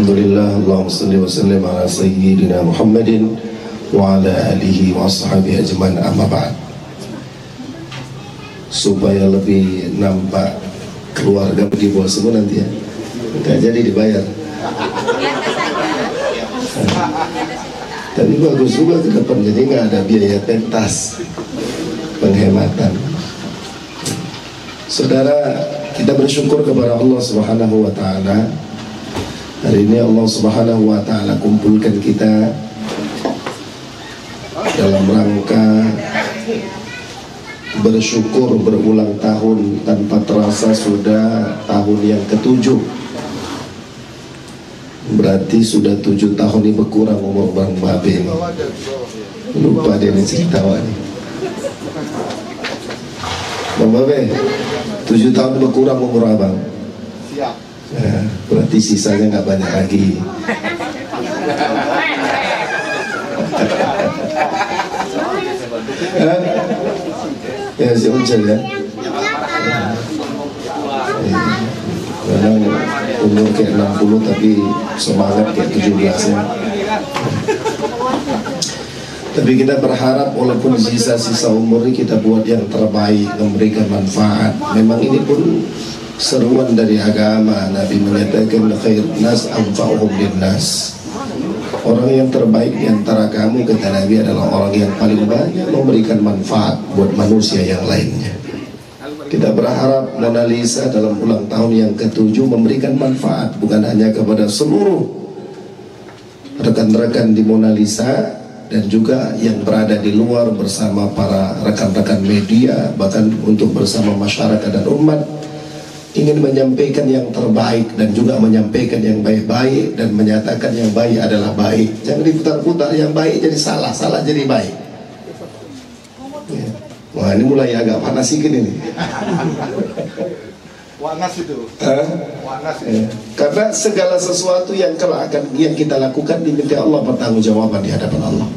Alhamdulillah, Allahumma salli wa sallim ala sayyidina Muhammadin wa ala alihi wa ashabihi ajmain, amma ba'd. Supaya lebih nampak keluarga di bawah semua nanti ya, nggak jadi dibayar. Tapi bagus juga ke depan, jadi nggak ada biaya pentas, penghematan. Saudara, kita bersyukur kepada Allah Subhanahu wa Ta'ala. Hari ini Allah Subhanahu wa Ta'ala kumpulkan kita dalam rangka bersyukur berulang tahun. Tanpa terasa sudah tahun yang ke-7. Berarti sudah 7 tahun ini berkurang umur Bang Babe. Lupa dia ini cerita nih. Bang Babe, 7 tahun berkurang umur abang. Siap. Ya, berarti sisanya nggak banyak lagi. Ya si Uncel ya. Kadang umur kayak 60 tapi semangat kayak 17 ya. Tapi kita berharap walaupun sisa-sisa umur ini kita buat yang terbaik, memberikan manfaat. Memang ini pun seruan dari agama. Nabi menyatakan khairun nas anfa'uhum linnas. Orang yang terbaik di antara kamu, kata Nabi, adalah orang yang paling banyak memberikan manfaat buat manusia yang lainnya. Kita berharap Mona Lisa dalam ulang tahun yang ke-7 memberikan manfaat bukan hanya kepada seluruh rekan-rekan di Mona Lisa dan juga yang berada di luar bersama para rekan-rekan media, bahkan untuk bersama masyarakat dan umat. Ingin menyampaikan yang terbaik dan juga menyampaikan yang baik-baik dan menyatakan yang baik adalah baik. Jangan diputar-putar, yang baik jadi salah, salah jadi baik ya. Wah, ini mulai agak panas sedikit ini. Wanas itu. Wanas itu. Ya. Karena segala sesuatu yang kelak akan yang kita lakukan diminta Allah pertanggungjawaban di hadapan Allah.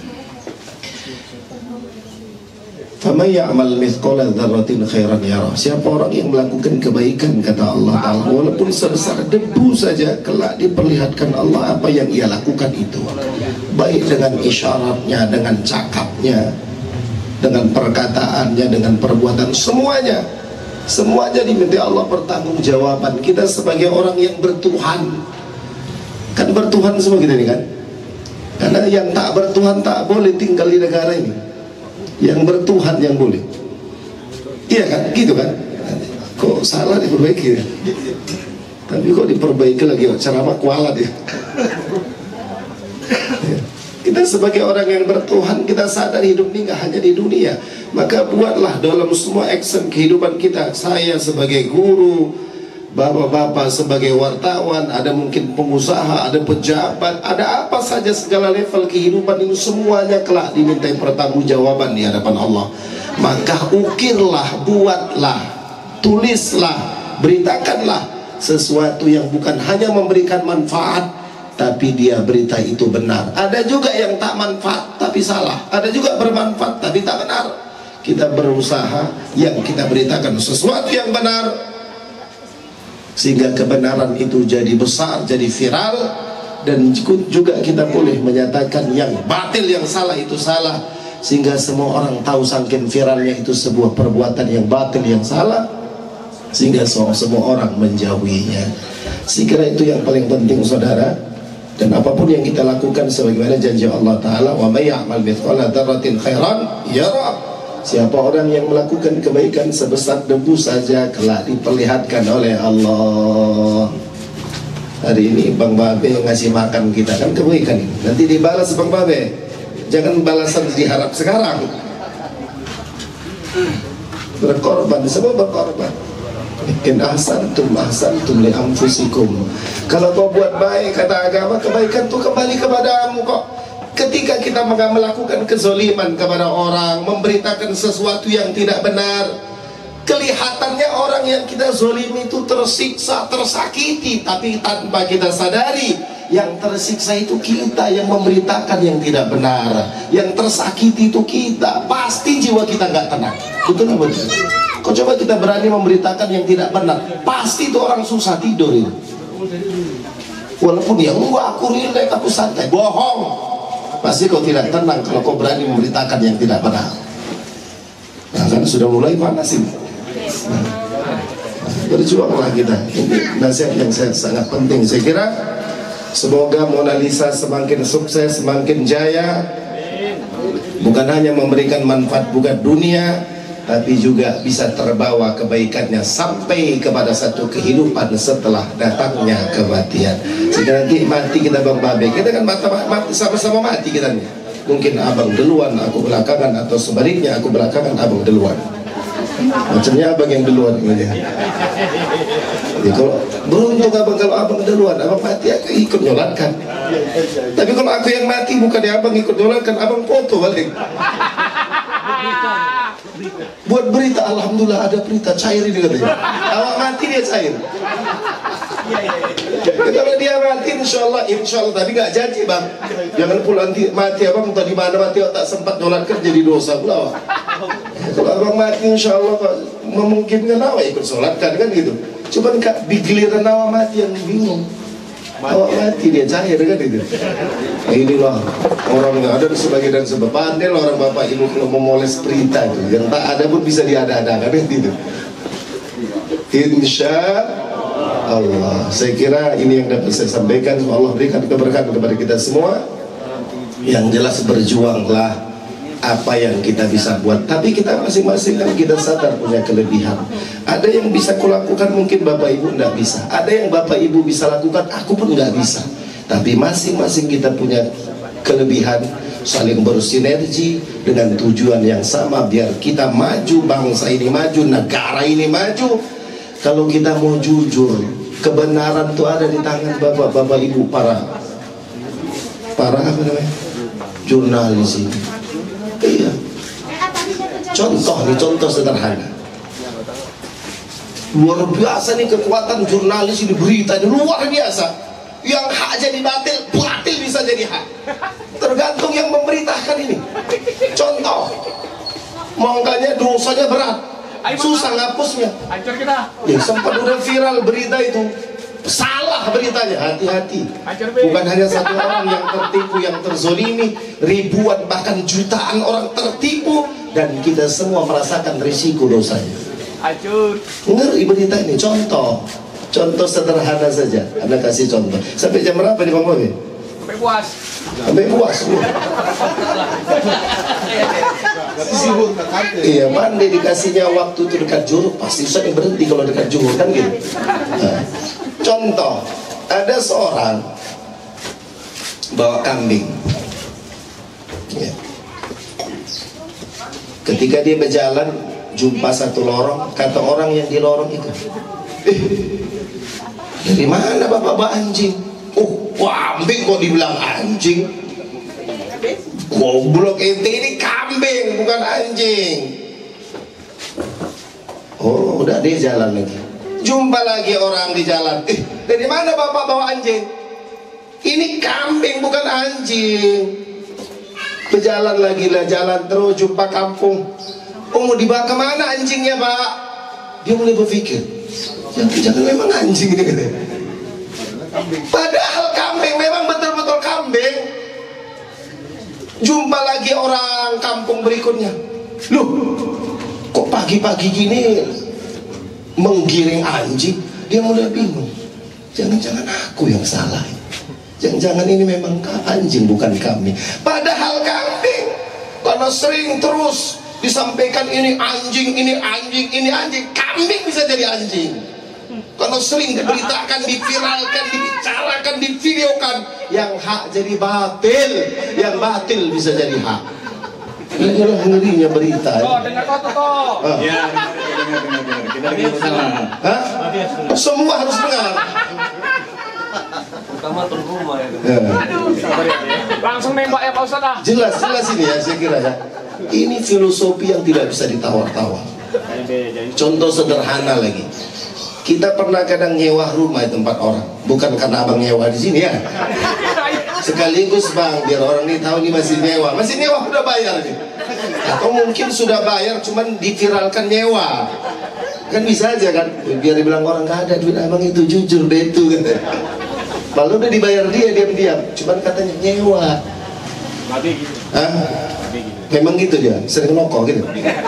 Faman ya'mal mithqala dzarratin khairan yarah. Siapa orang yang melakukan kebaikan, kata Allah Ta'ala, walaupun sebesar debu saja, kelak diperlihatkan Allah apa yang ia lakukan itu. Baik dengan isyaratnya, dengan cakapnya, dengan perkataannya, dengan perbuatan, semuanya. Semuanya diminta Allah pertanggungjawaban. Kita sebagai orang yang bertuhan, kan bertuhan semua kita ini kan. Karena yang tak bertuhan tak boleh tinggal di negara ini. Yang bertuhan yang boleh. Iya kan? Gitu kan? Kok salah diperbaiki ya? Tapi kok diperbaiki lagi? Ceramah kualat ya. Kita sebagai orang yang bertuhan, kita sadar hidup ini gak hanya di dunia. Maka buatlah dalam semua action kehidupan kita. Saya sebagai guru, bapak-bapak sebagai wartawan, ada mungkin pengusaha, ada pejabat, ada apa saja segala level kehidupan ini semuanya kelak dimintai pertanggungjawaban di hadapan Allah. Maka ukirlah, buatlah, tulislah, beritakanlah sesuatu yang bukan hanya memberikan manfaat, tapi dia berita itu benar. Ada juga yang tak manfaat tapi salah, ada juga bermanfaat tapi tak benar. Kita berusaha yang kita beritakan sesuatu yang benar, sehingga kebenaran itu jadi besar, jadi viral. Dan juga kita boleh menyatakan yang batil, yang salah itu salah, sehingga semua orang tahu saking viralnya itu sebuah perbuatan yang batil, yang salah, sehingga semua orang menjauhinya. Saya kira itu yang paling penting saudara. Dan apapun yang kita lakukan sebagaimana janji Allah Ta'ala, wa may ya'mal mithqala dzarratin khairan yarah. Siapa orang yang melakukan kebaikan sebesar debu saja, kelak diperlihatkan oleh Allah. Hari ini Bang Babe ngasih makan kita kan kebaikan ini. Nanti dibalas Bang Babe. Jangan balasan diharap sekarang. Berkorban, semua berkorban. In ahsantum ahsantum li anfusikum. Kalau kau buat baik, kata agama, kebaikan itu kembali kepadamu kok. Ketika kita melakukan kezoliman kepada orang, memberitakan sesuatu yang tidak benar, kelihatannya orang yang kita zolimi itu tersiksa, tersakiti, tapi tanpa kita sadari yang tersiksa itu kita, yang memberitakan yang tidak benar, yang tersakiti itu kita. Pasti jiwa kita nggak tenang. Betul nggak betul? Kau coba kita berani memberitakan yang tidak benar, pasti itu orang susah tidur itu. Walaupun ya enggak, aku rileks, aku santai. Bohong. Pasti kau tidak tenang kalau kau berani memberitakan yang tidak benar. Nah, kan sudah mulai panas ini. Berjuanglah kita. Ini nasihat yang sangat penting. Saya kira semoga Mona Lisa semakin sukses, semakin jaya. Bukan hanya memberikan manfaat buat dunia, tapi juga bisa terbawa kebaikannya sampai kepada satu kehidupan setelah datangnya kematian. Sehingga nanti mati kita Bang Babe, kita kan mati sama-sama mati kita nih. Mungkin abang duluan, aku belakangan, atau sebaliknya aku belakangan, abang duluan. Macamnya abang yang duluan ya, kalau beruntung abang, kalau abang duluan, abang mati aku ikut nyolatkan. Tapi kalau aku yang mati, bukannya abang ikut nyolatkan, abang foto balik. Buat berita, alhamdulillah ada berita cair ini katanya. Awak mati dia cair. Kalau dia mati, insya Allah, tapi nggak janji bang. Jangan pulang mati abang tadi mana mati, tak sempat nyolatkan jadi dosa pula. Kalau abang mati, insya Allah memungkinkan awak ikut sholatkan kan gitu. Cuman kak di giliran awak mati yang bingung. Awak mati dia cair kan itu. Inilah orang yang ada sebagai dan sebab pandai orang bapak ibu kalau memoles berita itu, yang tak ada pun bisa diada-adakan kan gitu. Insya Allah, saya kira ini yang dapat saya sampaikan. Allah berikan keberkahan kepada kita semua. Yang jelas berjuanglah apa yang kita bisa buat, tapi kita masing-masing kan kita sadar punya kelebihan. Ada yang bisa kulakukan mungkin bapak ibu nggak bisa, ada yang bapak ibu bisa lakukan aku pun nggak bisa, tapi masing-masing kita punya kelebihan, saling bersinergi dengan tujuan yang sama biar kita maju, bangsa ini maju, negara ini maju. Kalau kita mau jujur, kebenaran itu ada di tangan bapak-bapak ibu, para apa namanya, jurnalis ini. Iya. Contoh sederhana. Luar biasa nih kekuatan jurnalis ini, berita ini luar biasa. Yang hak jadi batil, batil bisa jadi hak. Tergantung yang memberitakan ini. Contoh, makanya dosanya berat, susah ngapusnya. Ya, sempat udah viral berita itu. Salah beritanya, hati-hati. Bukan hanya satu orang yang tertipu, yang terzolimi, ribuan bahkan jutaan orang tertipu, dan kita semua merasakan risiko dosanya. Ngeri berita ini. Contoh sederhana saja. Anda kasih contoh. Sampai jam berapa nih Bang Bobi? Sampai puas. Sampai puas. Iya, mandi dikasihnya waktu itu dekat Juhur, pasti usah berhenti kalau dekat Juhur kan gitu. Nah. Contoh, ada seorang bawa kambing ya. Ketika dia berjalan, jumpa satu lorong, kata orang yang di lorong itu, dari mana bapak bawa anjing? Oh, kambing kok dibilang anjing? Goblok ente, ini kambing bukan anjing. Oh, udah dia jalan lagi. Jumpa lagi orang di jalan. Dari mana bapak bawa anjing? Ini kambing bukan anjing. Berjalan lagi lah, jalan terus, jumpa kampung. Oh, mau dibawa kemana anjingnya pak? Dia mulai berpikir, jangan memang anjing ini katanya. Padahal kambing, memang betul-betul kambing. Jumpa lagi orang kampung berikutnya. Loh, kok pagi-pagi gini menggiring anjing? Dia mulai bingung. Jangan-jangan aku yang salah. Jangan-jangan ini memang anjing bukan kambing. Padahal kambing, karena sering terus disampaikan ini anjing, ini anjing, ini anjing. Kambing bisa jadi anjing karena sering diberitakan, diviralkan, dibicarakan, divideokan. Yang hak jadi batil, yang batil bisa jadi hak. Inilah ngerinya berita. Dengar kau tuh. Ya, dengar. Kita lagi salah. Hah? Semua harus dengar. Pertama turun rumah ya. Langsung nembak ya Pak Ustadz. Jelas ini ya, saya kira ya. Ini filosofi yang tidak bisa ditawar-tawar. Contoh sederhana lagi. Kita pernah kadang nyewa rumah di tempat orang, bukan karena abang nyewa di sini ya. Sekaligus bang, biar orang ini tahu ini masih nyewa udah bayar nih. Atau mungkin sudah bayar, cuman diviralkan nyewa. Kan bisa aja kan, biar dibilang orang nggak ada duit abang itu, jujur deh itu kan. Malah udah dibayar dia diam-diam, cuman katanya nyewa. Babi gitu. Hah? Babi gitu. Memang gitu dia, sering nongkrong gitu.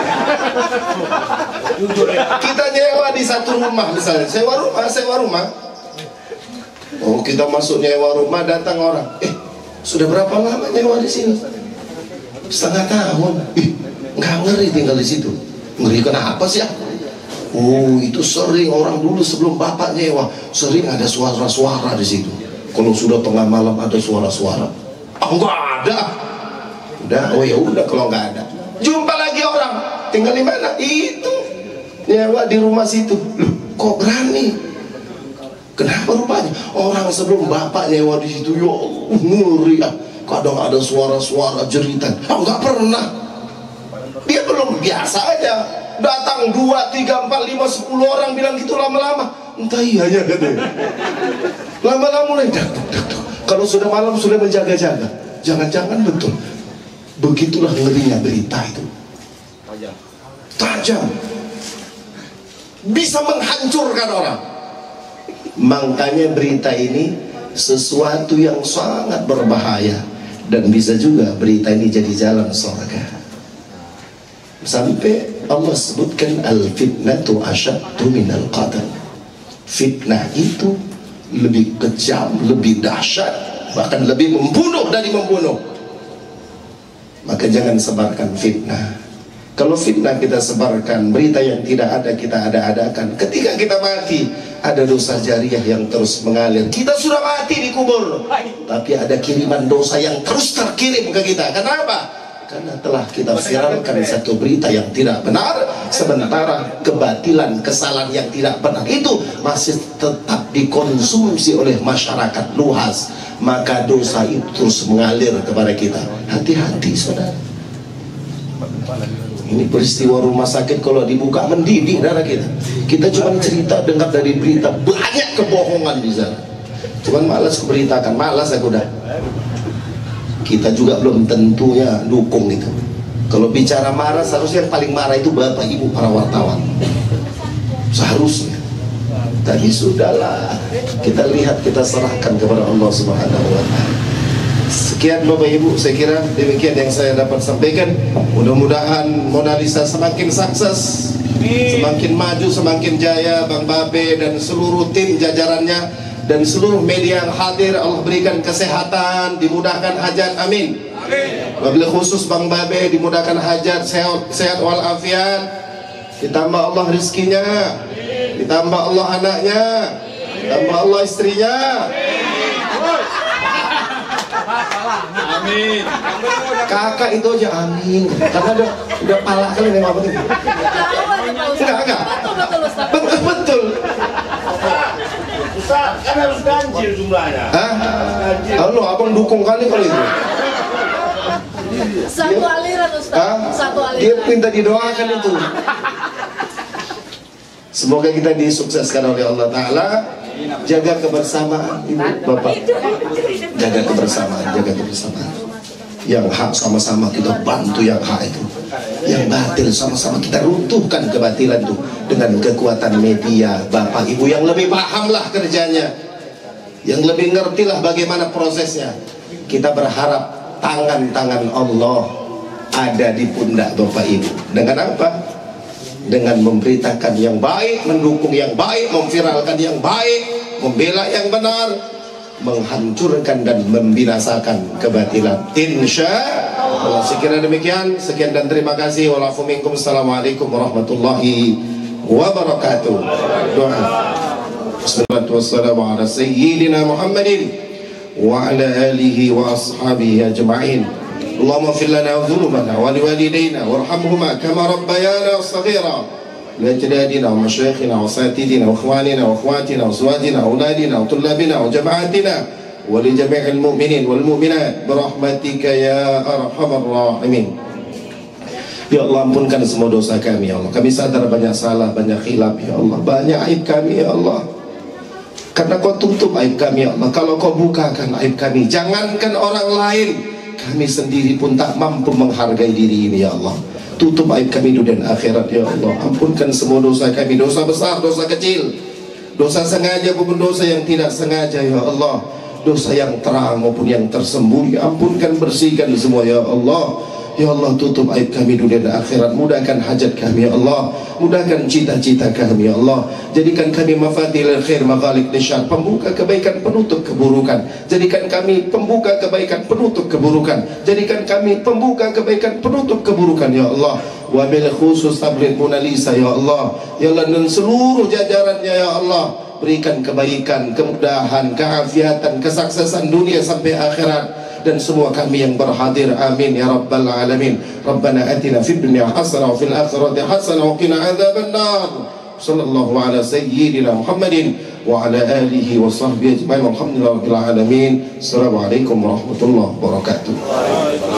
Kita nyewa di satu rumah misalnya, sewa rumah. Oh, kita masuk nyewa rumah, datang orang. Sudah berapa lama nyewa di sini? Setengah tahun. Nggak ngeri tinggal di situ. Ngeri kenapa sih ya? Oh, itu sering orang dulu sebelum bapak nyewa, sering ada suara-suara di situ. Kalau sudah tengah malam ada suara-suara. Nggak ada. Udah, oh ya udah kalau nggak ada. Jumpa lagi orang, tinggal di mana? Itu nyewa di rumah situ. Loh, kok berani? Kenapa rupanya? Orang sebelum bapak nyewa di situ, ya Allah, ngeri ah. Kadang ada suara-suara jeritan. Nggak pernah. Dia belum biasa aja. Datang 2, 3, 4, 5, 10 orang bilang gitu lama-lama. Entah iya katanya. Lama-lama mulai dak. Kalau sudah malam sudah menjaga-jaga. Jangan-jangan betul. Begitulah ngerinya berita itu. Tajam. Bisa menghancurkan orang. Makanya berita ini sesuatu yang sangat berbahaya, dan bisa juga berita ini jadi jalan surga. Sampai Allah sebutkan al-fitnatu asyaddu minal qatl. Fitnah itu lebih kejam, lebih dahsyat, bahkan lebih membunuh dari membunuh. Maka jangan sebarkan fitnah. Kalau fitnah kita sebarkan, berita yang tidak ada kita ada-adakan, ketika kita mati ada dosa jariah yang terus mengalir. Kita sudah mati dikubur, tapi ada kiriman dosa yang terus terkirim ke kita. Kenapa? Karena telah kita viralkan satu berita yang tidak benar, sementara kebatilan, kesalahan yang tidak benar itu masih tetap dikonsumsi oleh masyarakat luas. Maka dosa itu terus mengalir kepada kita. Hati-hati saudara. Ini peristiwa rumah sakit kalau dibuka mendidih darah kita. Kita cuma cerita dengar dari berita, banyak kebohongan di sana. Cuman malas kuberitakan, malas aku dah. Kita juga belum tentunya dukung itu. Kalau bicara marah, seharusnya yang paling marah itu bapak ibu para wartawan. Seharusnya. Tapi sudahlah, kita lihat, kita serahkan kepada Allah Subhanahu wa Ta'ala. Sekian Bapak Ibu, saya kira demikian yang saya dapat sampaikan. Mudah-mudahan Mona Lisa semakin sukses, semakin maju, semakin jaya. Bang Babe dan seluruh tim jajarannya dan seluruh media yang hadir, Allah berikan kesehatan, dimudahkan hajat, amin. Wabil khusus Bang Babe dimudahkan hajat, sehat walafiat, ditambah Allah rizkinya, ditambah Allah anaknya, ditambah Allah istrinya. Amin. Kakak itu aja amin, karena udah pala kali nih apa itu. Enggak. Betul. Ustaz, kan harus ganjil jumlahnya. Hah? Halo, abang dukung kali kalau itu. Satu aliran Ustaz. Satu aliran. Dia minta didoakan itu. Semoga kita disukseskan oleh Allah Ta'ala. Jaga kebersamaan ibu bapak, jaga kebersamaan. Yang hak sama-sama kita bantu yang hak itu, yang batil sama-sama kita runtuhkan kebatilan itu dengan kekuatan media. Bapak ibu yang lebih pahamlah kerjanya, yang lebih ngertilah bagaimana prosesnya. Kita berharap tangan-tangan Allah ada di pundak bapak ibu. Dengan apa? Dengan memberitakan yang baik, mendukung yang baik, memviralkan yang baik, membela yang benar, menghancurkan dan membinasakan kebatilan. Insya Allah. Sekiranya demikian, sekian dan terima kasih. Assalamualaikum warahmatullahi wabarakatuh. Doa. Wassalamualaikum ala sayyidina Muhammadin wa ala alihi wa ashabihi ajma'in. اللهم اغفر لنا ذنوبنا ولوالدينا وارحمهما كما ربيانا صغيرا لأجدادنا ومشايخنا وأساتذتنا وإخواننا وأخواتنا وأزواجنا وأولادنا وطلابنا وجماعاتنا ولجميع المؤمنين والمؤمنات برحمتك يا أرحم الراحمين. Ya Allah, ampunkan semua dosa kami ya Allah. Kami sadar banyak salah, banyak khilaf ya Allah, banyak aib kami ya Allah. Karena Kau tutup aib kami ya Allah. Kalau Kau bukakan aib kami, jangankan orang lain, kami sendiri pun tak mampu menghargai diri ini ya Allah. Tutup aib kami dunia dan akhirat ya Allah. Ampunkan semua dosa kami, dosa besar, dosa kecil, dosa sengaja maupun dosa yang tidak sengaja ya Allah. dosa yang terang maupun yang tersembunyi. Ampunkan, bersihkan semua ya Allah. Ya Allah, tutup aib kami dunia dan akhirat. Mudahkan hajat kami ya Allah. Mudahkan cita-cita kami ya Allah. Jadikan kami mafatihil khair maghaliq lisyar, pembuka kebaikan penutup keburukan. Jadikan kami pembuka kebaikan penutup keburukan. Jadikan kami pembuka kebaikan penutup keburukan ya Allah. Wa bil khusus tabligh Mona Lisa ya Allah. Ya Allah, dan seluruh jajarannya ya Allah, berikan kebaikan, kemudahan, keafiatan, kesuksesan dunia sampai akhirat. Dan semua kami yang berhadir, amin ya rabbal alamin. Rabbana atina fid dunya hasanah wa fil akhirati hasanah wa qina adzaban nar. Sallallahu ala sayyidina Muhammadin wa ala alihi wa sahbihi ajma'in. Alhamdulillahirabbil alamin. Assalamualaikum warahmatullahi wabarakatuh.